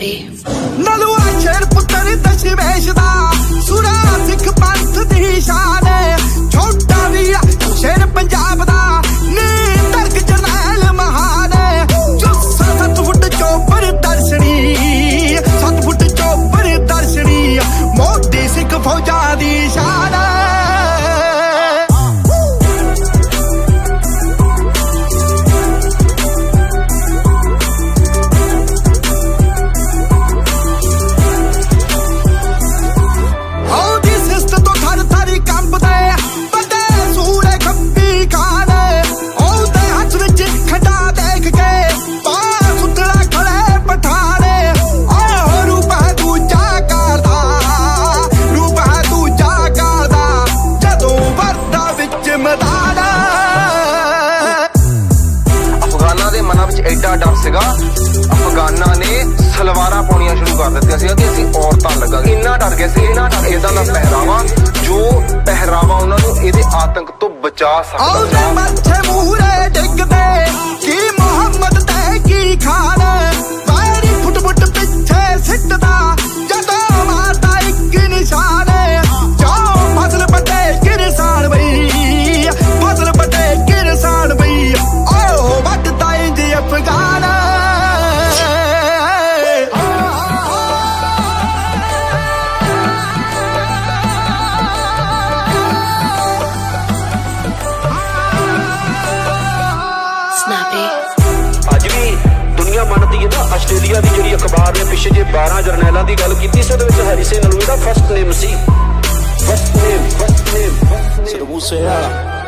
Snappy नलुआ शेर पुत्र दशमेश दा सुरा सिख पंथ दी शान छोटा भी शेर पंजाब दा नी तर्क जरनैल महान जो 7 फुट चोपर दर्शनी 7 फुट चोपर दर्शनी मोदी सिख फौजा दी शान एडा डर सीगा अफगाना ने सलवारां पाउणियां शुरू कर दित्तियां सीगा कि असीं औरतां लगांगे। इन्ना डर गए सी, इन्ना डर इदां दा पहरावा जो पहरावा उन्हां नूं इहदे आतंक तो बचा सकदा। मत्थे मूहरे डिगदे की मोहम्मद ते की खान पैरी फुट फुट पिछे सिटदा जदों मारदा इक निशान जो फसल बटे किरसान बई फसल बटे किरसान बई ओ वटदा इंज अफगान Snappy अज भी दुनिया मनती है ना आस्ट्रेलिया की जी अखबार ने पिछे जे 12 जरनैलों की गल की हैरी सिंह नलूए का फर्स्ट नेम सी।